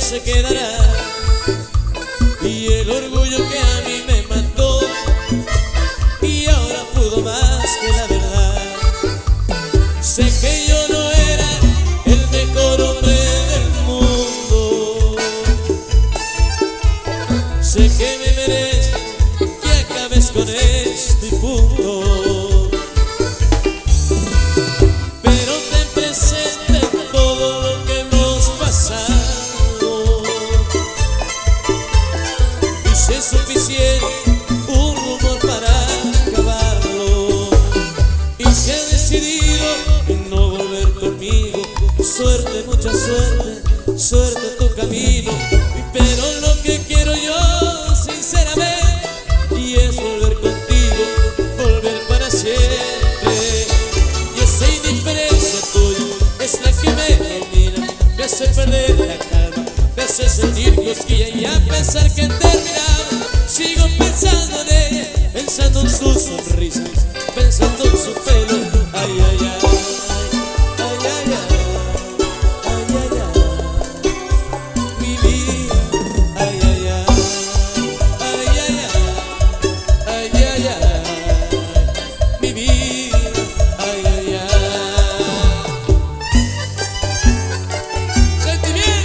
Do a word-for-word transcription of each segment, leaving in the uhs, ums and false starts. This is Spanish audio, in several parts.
se quedará, y el orgullo que a mí me mató, y ahora pudo más que la verdad. Sé que yo no era el mejor hombre del mundo, sé que me merezco que acabes con esto y punto, pero ten presente todo lo que hemos pasado, y si es suficiente un rumor para acabarlo, y si has decidido no volver conmigo, suerte, mucha suerte, suerte tu camino, pero lo que quiero yo sinceramente y es volver contigo, volver para siempre, y esa indiferencia tuya es la que me domina, me hace perder la calma, me hace sentir cosquilla, y a pesar que he terminado sigo pensando en ella, pensando en su sonrisa, pensando en su pelo. Ay, ay, ay, ay, ay, ay, ay, ay, ay, mi vida. Ay, ay, ay, ay, ay, ay, ay, ay, ay, mi vida. Ay, ay, ay. Sentimiento.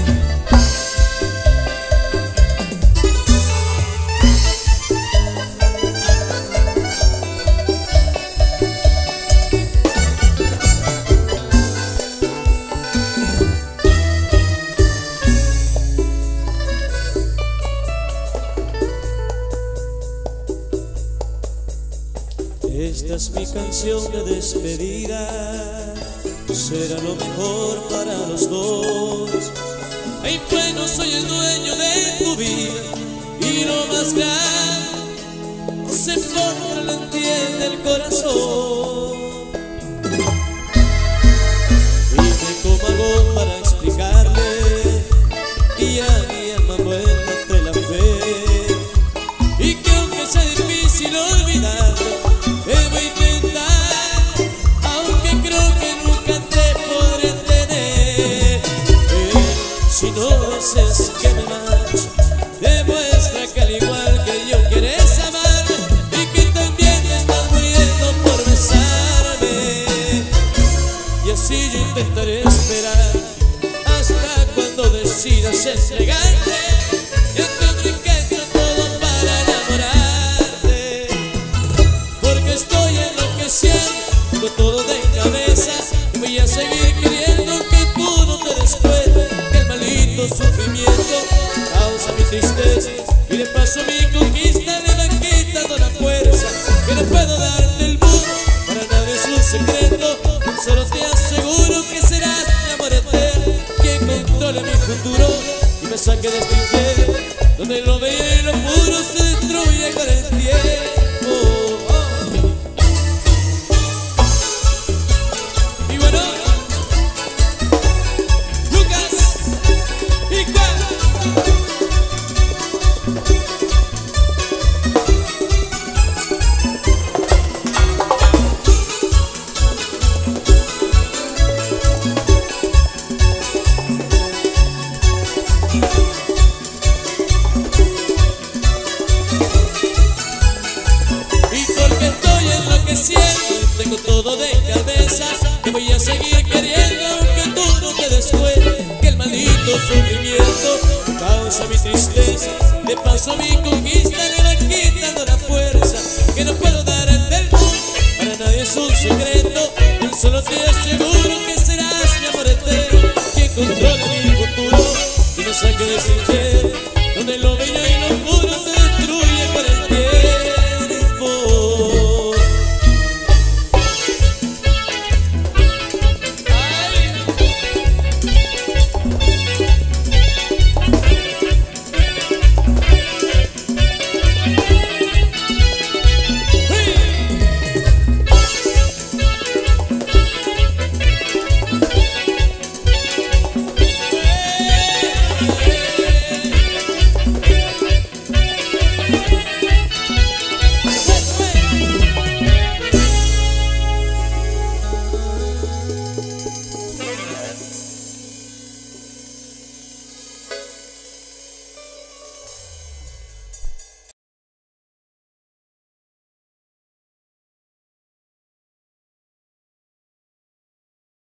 Esta es mi canción de despedida, será lo mejor para los dos. En pleno soy el dueño de tu vida, y lo más grande no se forma, lo entiende el corazón. Dime cómo hago para explicarle, y a mi alma vuelve entre la fe, y que aunque sea difícil olvidarlo, debo intentar, aunque creo que nunca te podré tener. Eh, si no deseas que me marche, demuestra que al igual que yo quieres amarme, y que también te estás muriendo por besarme. Y así yo intentaré esperar hasta cuando decidas entregarte, y entonces que hecho todo para enamorarte, porque estoy enloqueciendo con todo de cabeza, y voy a seguir queriendo que tú no te des cuenta que el maldito sufrimiento causa mi tristeza, y de paso mi conquista me va quitando la fuerza, que no puedo darte el mundo, para nadie es un secreto, solo te aseguro que serás mi amor eterno, quien controle mi futuro y me saque de este infierno, donde lo bello y lo puro se destruye con el tiempo. Tengo todo de cabeza, y voy a seguir queriendo aunque tú no te des cuenta que el maldito sufrimiento causa mi tristeza, de paso mi conquista me va quitando la fuerza, que no puedo dar ante el mundo, para nadie es un secreto, solo te aseguro que serás mi amor eterno, quien controla mi futuro y me saque de ese